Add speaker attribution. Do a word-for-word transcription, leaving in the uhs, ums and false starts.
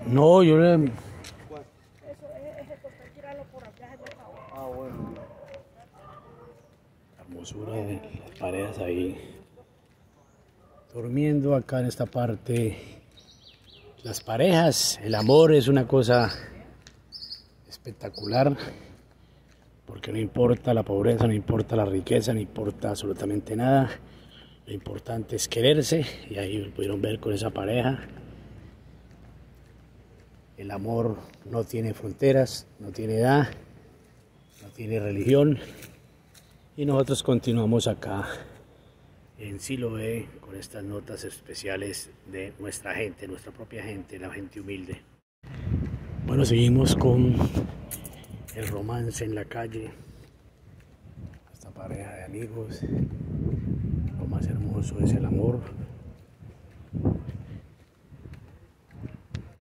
Speaker 1: No, yo le...
Speaker 2: ¿Cuál? Eso es, es total, tirarlo por allá, es de favor. Ah, bueno.
Speaker 1: La hermosura de las parejas ahí. Durmiendo acá en esta parte. Las parejas, el amor es una cosa espectacular. Porque no importa la pobreza, no importa la riqueza, no importa absolutamente nada. Lo importante es quererse. Y ahí lo pudieron ver con esa pareja. El amor no tiene fronteras, no tiene edad, no tiene religión. Y nosotros continuamos acá en Siloé con estas notas especiales de nuestra gente, nuestra propia gente, la gente humilde. Bueno, seguimos con el romance en la calle. Esta pareja de amigos. Lo más hermoso es el amor.